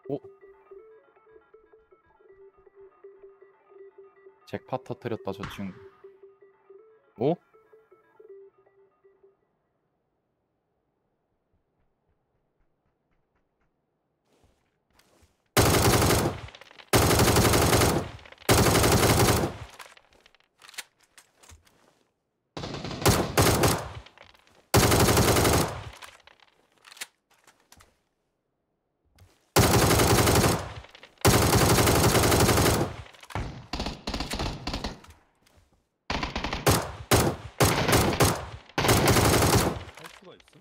오, 잭팟 터뜨렸다 저 친구. 오? 할 수가 있어?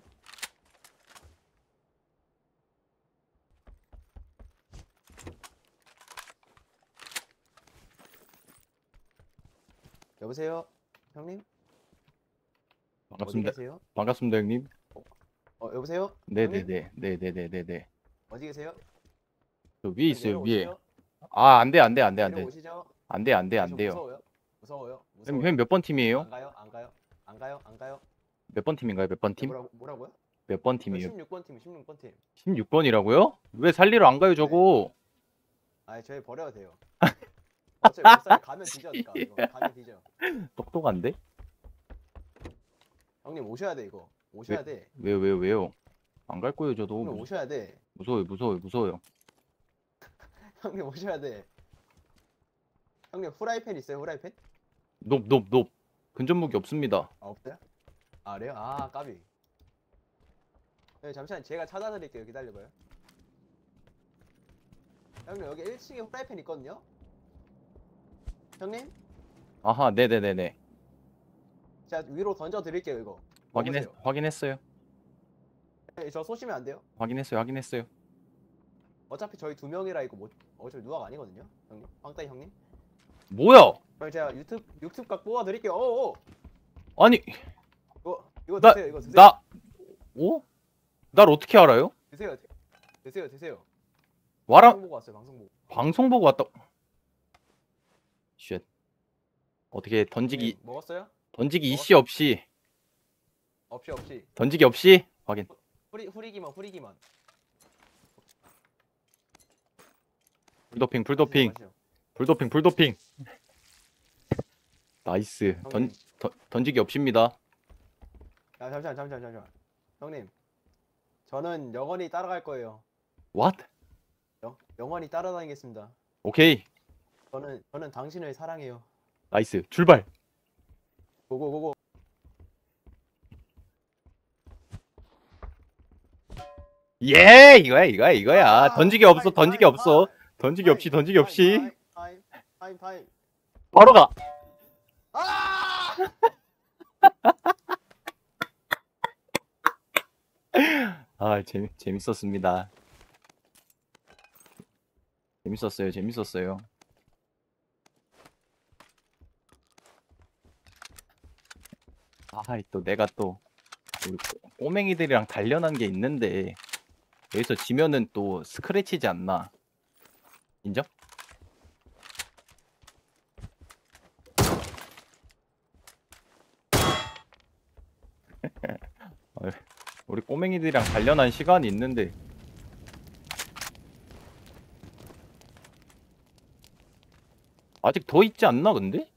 여보세요? 형님? 어디 반갑습니다. 계세요? 반갑습니다 형님. 여보세요? 형님? 네네네. 네네네네네. 어디 계세요? 저 위에 빨리 있어요 위에. 내려오시죠. 아 안돼 안돼 안돼 안돼. 내려오시죠. 안돼 안돼 저 안돼요. 무서워요. 무서워요. 형님 무서워요. 몇 번 팀이에요? 안 가요? 안 가요? 안 가요? 안 가요? 몇 번 팀인가요? 몇 번 네, 팀? 뭐라고요? 몇 번 저 팀이에요? 16번 팀, 16번 팀. 16번이라고요? 왜 살리러 안 가요 저거? 아니, 저희 버려도 돼요. 어차피 못 살려. 가면 뒤져니까. 이거 가면 뒤져. 똑똑한데? 형님 오셔야 돼, 이거. 오셔야 돼. 왜요? 안 갈 거예요 저도. 형님 오셔야 돼. 무서워요. 형님 오셔야 돼. 형님 후라이팬 있어요? 후라이팬? 높. 근접무기 없습니다. 아, 없어요? 아, 그래요? 아, 까비. 네, 잠시만 제가 찾아드릴게요. 기다려봐요. 형님 여기 1층에 후라이팬 있거든요? 형님? 아하 네네네네. 제가 위로 던져드릴게요, 이거. 먹으세요. 확인했어요. 네, 저 쏘시면 안 돼요? 확인했어요. 어차피 저희 두 명이라 이거 뭐 어차피 누아가 아니거든요? 형님? 빵따이 형님? 뭐야? 그럼 제가 유튜브 각 뽑아드릴게요. 어어! 아니 이거 나- 드세요, 이거 드세요. 나 오? 날 어떻게 알아요? 드세요. 와라 방송 보고 왔어요, 방송 보고. 방송 보고 왔다. 쉣. 어떻게 던지기 형님, 먹었어요? 이씨 없이 없이. 던지기 없이 확인. 후리기만. 불도핑. 나이스. 형님. 던지기 없입니다. 야, 잠시만. 형님. 저는 영원히 따라갈 거예요. What? 영원히 따라다니겠습니다. 오케이. 저는 당신을 사랑해요. 나이스. 출발. 고고고고. 예, 이거야. 아, 던지기 없어. 타임. 던지기 없이. 타임. 바로 가. 아! 아, 재밌었습니다. 재밌었어요. 아, 또 내가 또 우리 꼬맹이들이랑 단련한 게 있는데 여기서 지면은 또 스크래치지 않나? 인정? 우리 꼬맹이들이랑 단련한 시간이 있는데 아직 더 있지 않나 근데?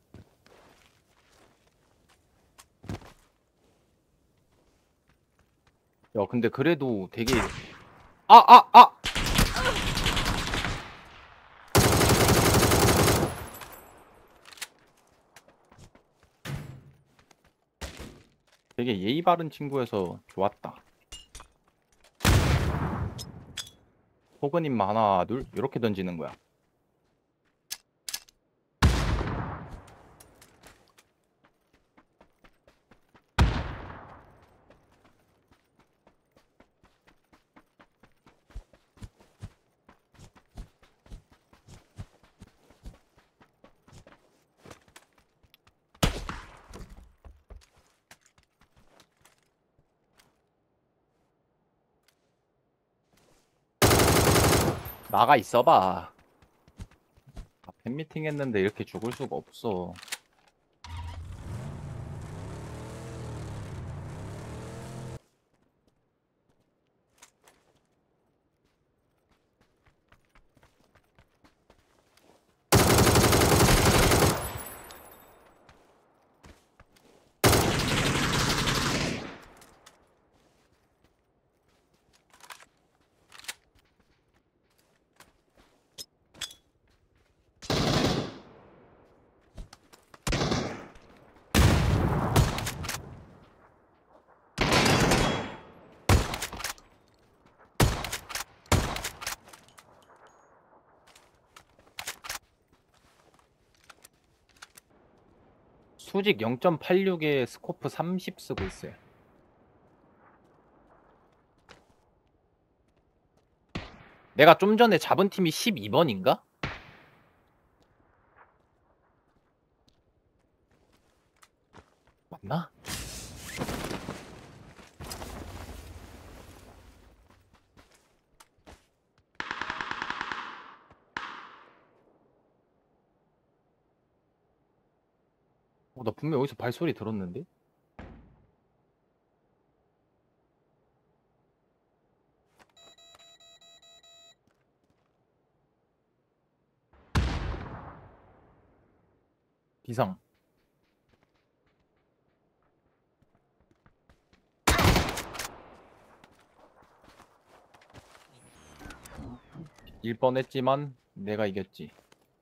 야 근데 그래도 되게 아! 되게 예의 바른 친구여서 좋았다. 호그님 하나 둘 이렇게 던지는 거야. 나가 있어봐. 팬미팅 했는데 이렇게 죽을 수가 없어. 수직 0.86에 스코프 30 쓰고 있어요. 내가 좀 전에 잡은 팀이 12번인가? 맞나? 나 분명 여기서 발소리 들었는데? 비상. 일 뻔했지만 내가 이겼지.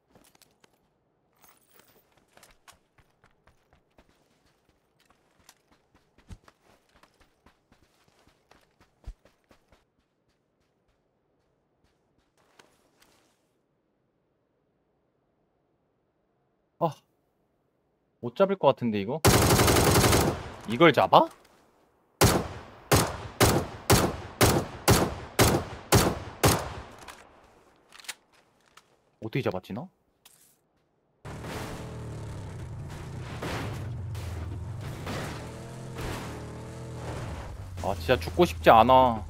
아, 못 잡을 것 같은데 이거? 이걸 잡아? 어떻게 잡았지 나? 아 진짜 죽고 싶지 않아.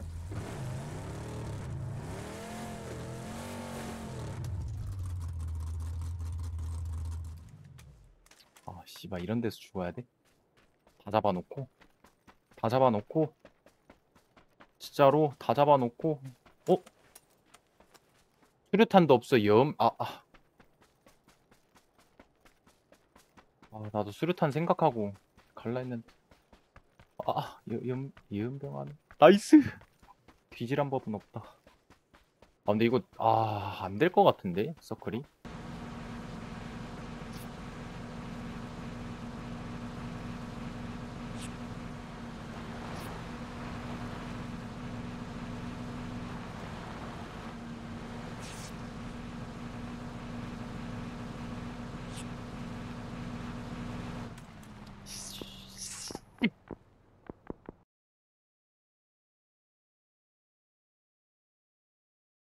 아 씨발 이런 데서 죽어야 돼? 다 잡아놓고 다 잡아놓고 진짜로 다 잡아놓고 어? 수류탄도 없어. 나도 수류탄 생각하고 갈라 했는데 예은병하네. 나이스. 뒤질한 법은 없다. 근데 이거 안 될 것 같은데 서클이